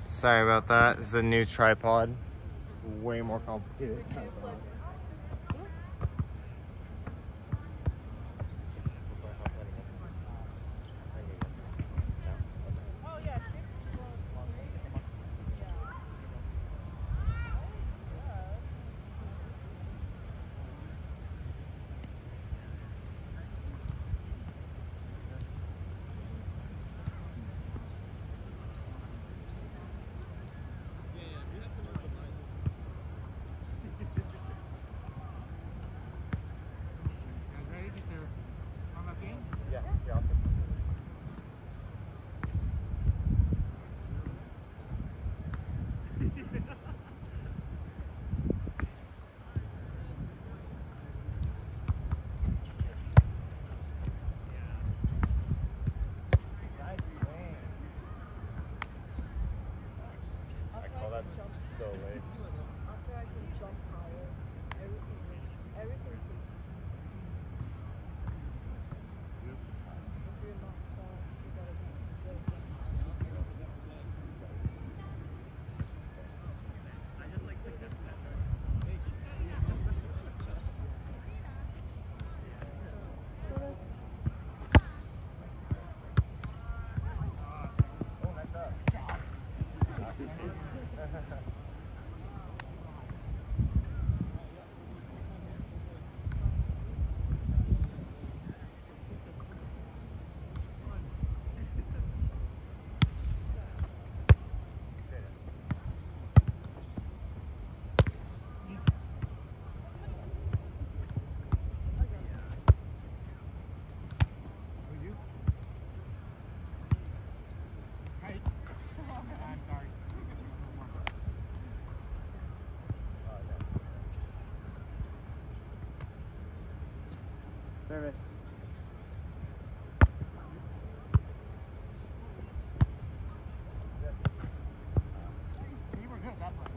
Sorry about that. This is a new tripod. Way more complicated. So late. After I can jump higher, everything if you're not fast, you gotta be good. I just like suggested that. Oh, nice up. Service. You were good that much.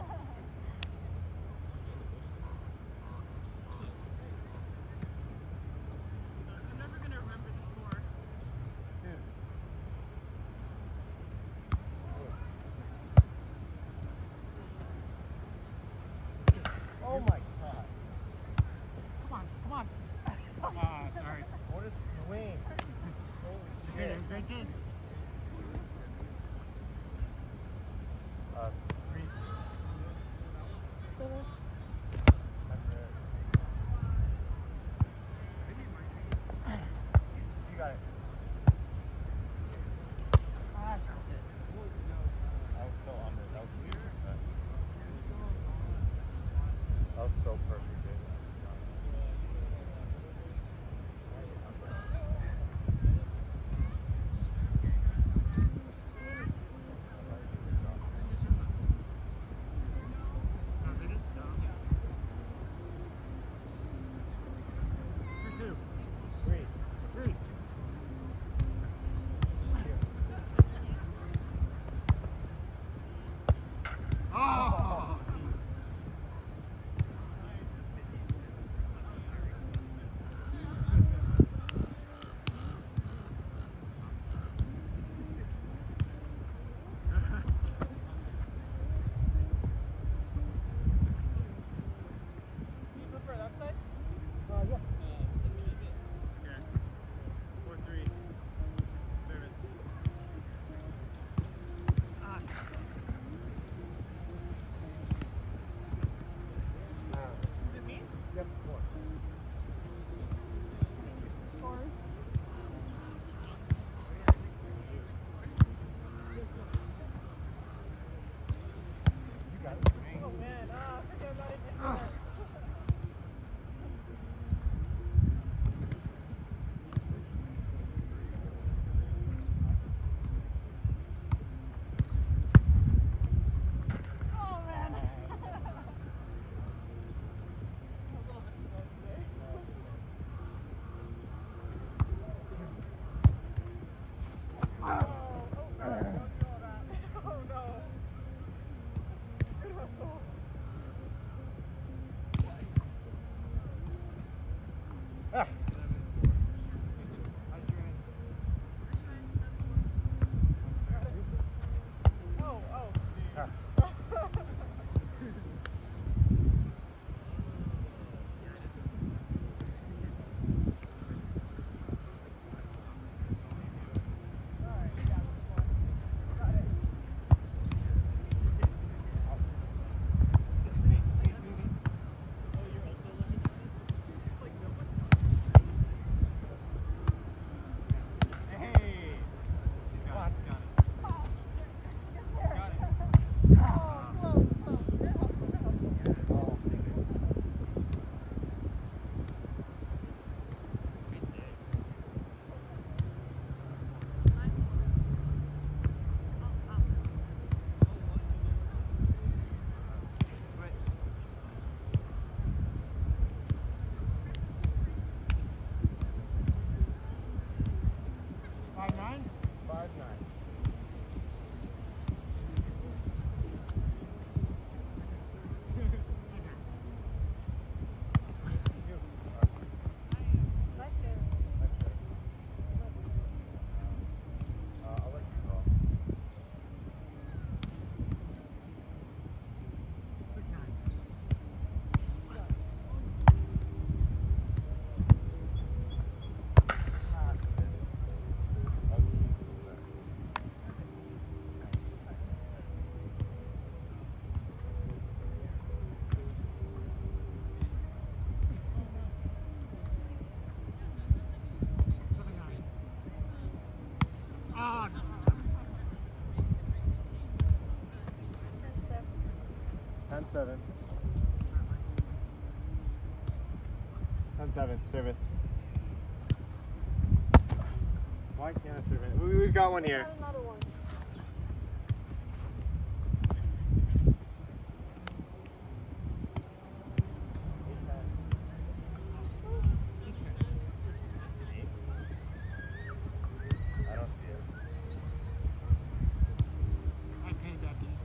I'm never going to remember the score. Oh my god. Come on. Sorry. What a swing. Holy shit. It was great game. 3. You got it. That was so under. That was super set. That was so perfect, dude. 10-7. 10-7. Service. Why can't I serve it? We've got one here. Got another one. I don't see it. I paid that dude.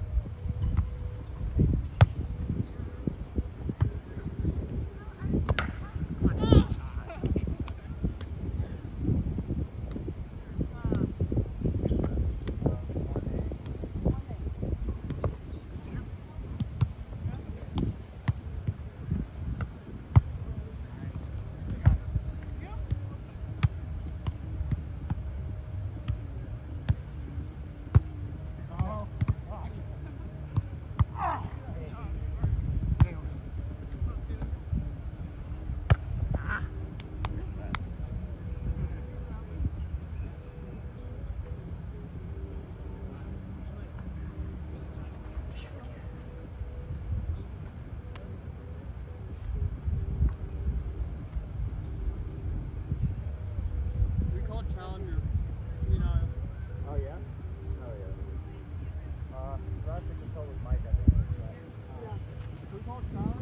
We called Challenger. You know. Oh yeah? Oh yeah. So I have to consult with Mike, I think. We called Challenger.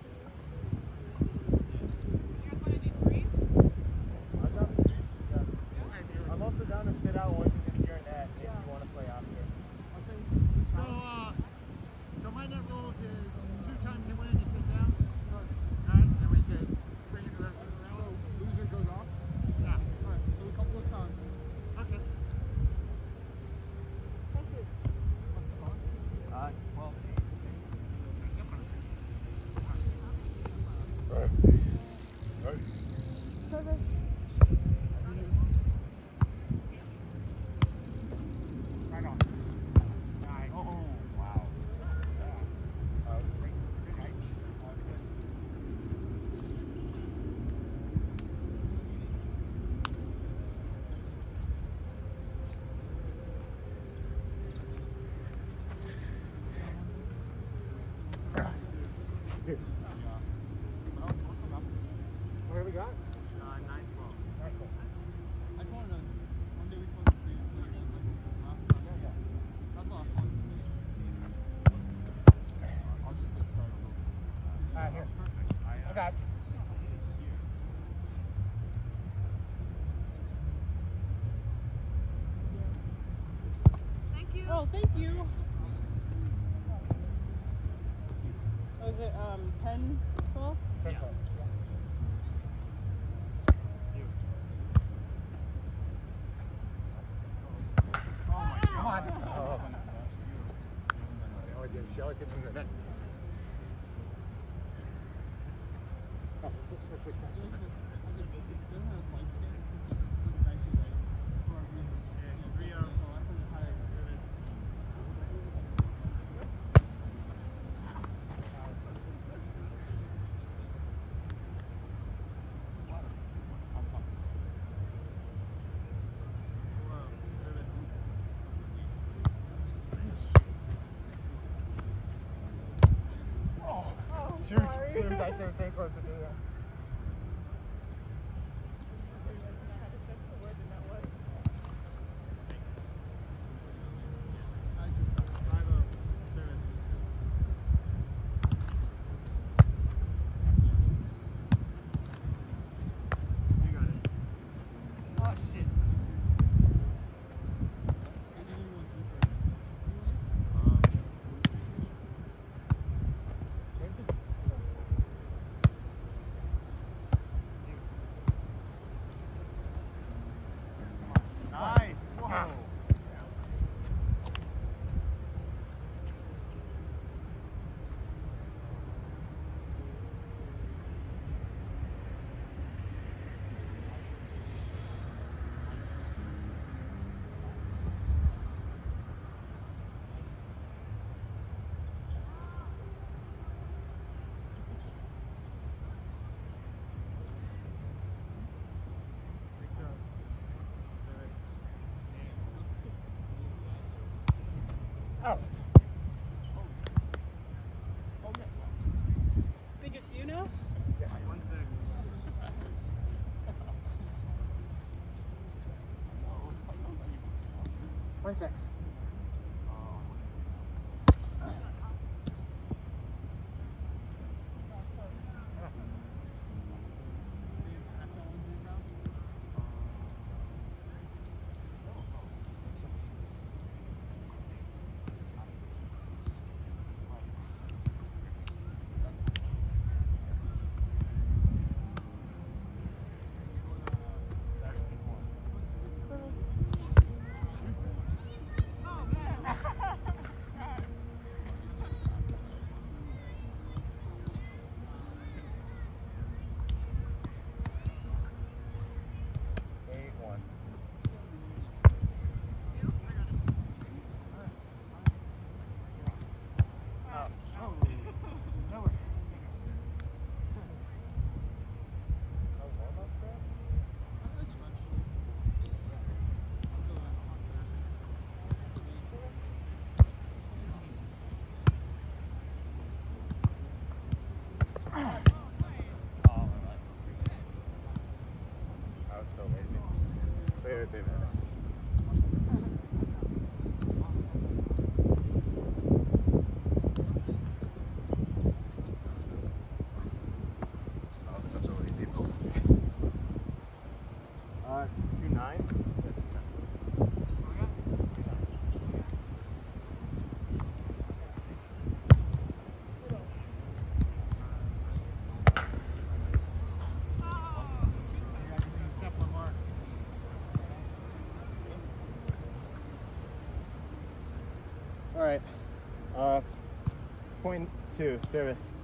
I'm also down to sit out once you get your net if you want to play after. So my net rules is 2 times you win, you sit down. Right? And we could bring it the rest of the round. So loser goes off? Yeah. Alright, so a couple of times. Okay. Thank you. What's the score? 12. Service. Right on. Nice. Oh, wow. What have we got? 9-12. Alright, cool. I just want to know, one day we supposed to play again, like last time. Yeah. That's the last one. I'll just get started over. Alright, here. Perfect. I got you. Thank you. Oh, thank you. Was it 10, 12? Yeah. Oh my god. Oh. She always gets in the net. Oh, quick. Shoot! Shoot! I should stay close to do that. Oh shit. Nice. Whoa. Oh. Oh yeah. 6. All right. Point 2, service.